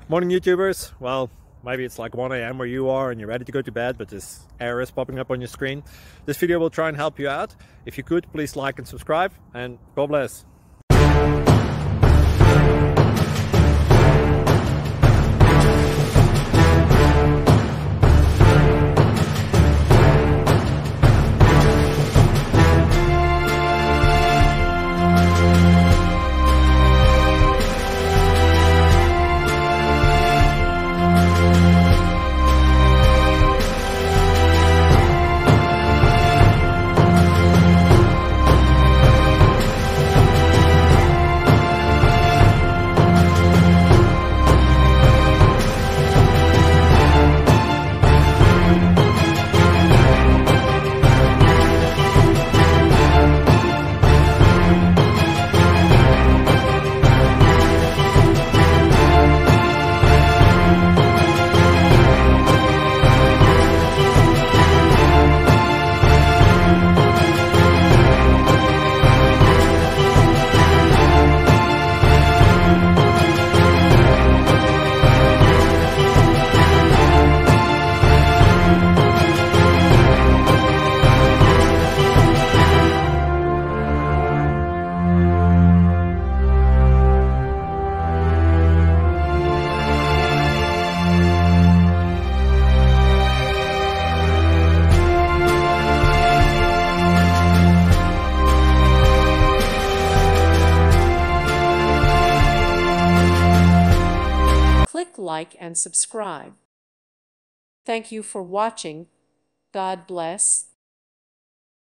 Morning YouTubers. Well, maybe it's like 1 a.m. where you are and you're ready to go to bed, but this error is popping up on your screen. This video will try and help you out. If you could, please like and subscribe, and God bless. Click like and subscribe. Thank you for watching. God bless.